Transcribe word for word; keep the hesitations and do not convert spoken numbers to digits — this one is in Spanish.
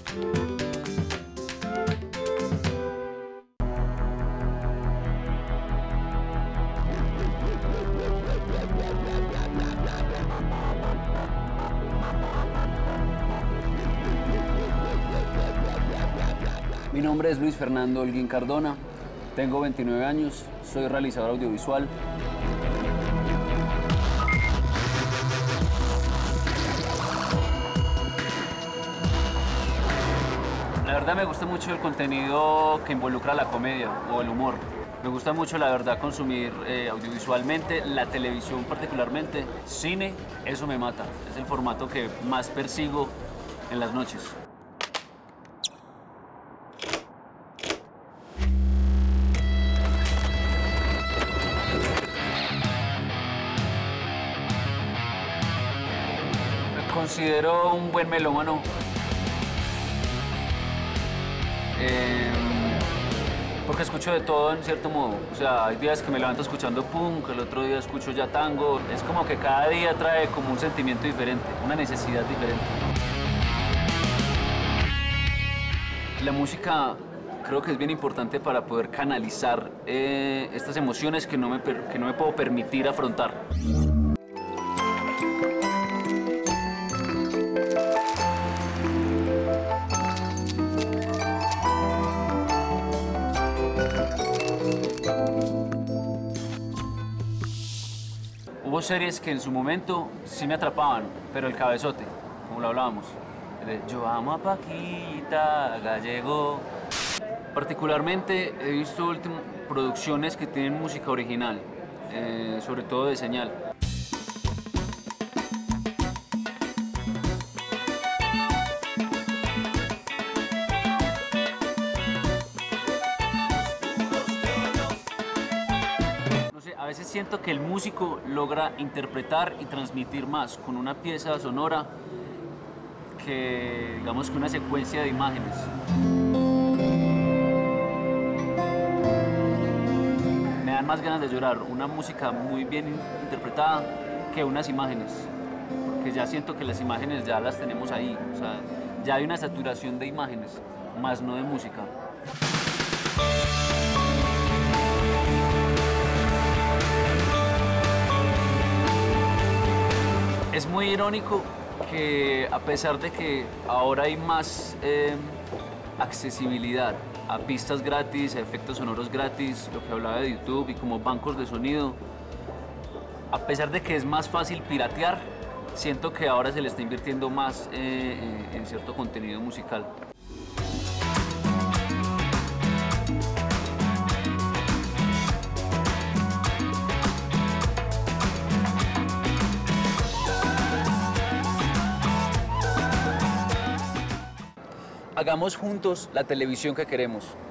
Mi nombre es Luis Fernando Holguín Cardona, tengo veintinueve años, soy realizador audiovisual. La verdad me gusta mucho el contenido que involucra la comedia o el humor. Me gusta mucho, la verdad, consumir eh, audiovisualmente, la televisión particularmente, cine, eso me mata. Es el formato que más persigo en las noches. Me considero un buen melómano. Eh, porque escucho de todo en cierto modo. O sea, hay días que me levanto escuchando punk, el otro día escucho ya tango. Es como que cada día trae como un sentimiento diferente, una necesidad diferente. La música creo que es bien importante para poder canalizar eh, estas emociones que no, me, que no me puedo permitir afrontar. Hubo series que en su momento sí me atrapaban, pero el cabezote, como lo hablábamos, de Yo amo a Paquita Gallego. Particularmente he visto último, producciones que tienen música original, eh, sobre todo de señal. A veces siento que el músico logra interpretar y transmitir más con una pieza sonora que, digamos, que una secuencia de imágenes. Me dan más ganas de llorar una música muy bien interpretada que unas imágenes, porque ya siento que las imágenes ya las tenemos ahí, o sea, ya hay una saturación de imágenes, más no de música. Es muy irónico que a pesar de que ahora hay más eh, accesibilidad a pistas gratis, a efectos sonoros gratis, lo que hablaba de YouTube y como bancos de sonido, a pesar de que es más fácil piratear, siento que ahora se le está invirtiendo más eh, en cierto contenido musical. Hagamos juntos la televisión que queremos.